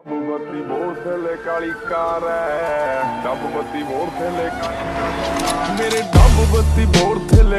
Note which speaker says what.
Speaker 1: बत्ती मोड़ थले काली कार है, डब बत्ती मोड़ थले मेरे डब बत्ती मोड़ थले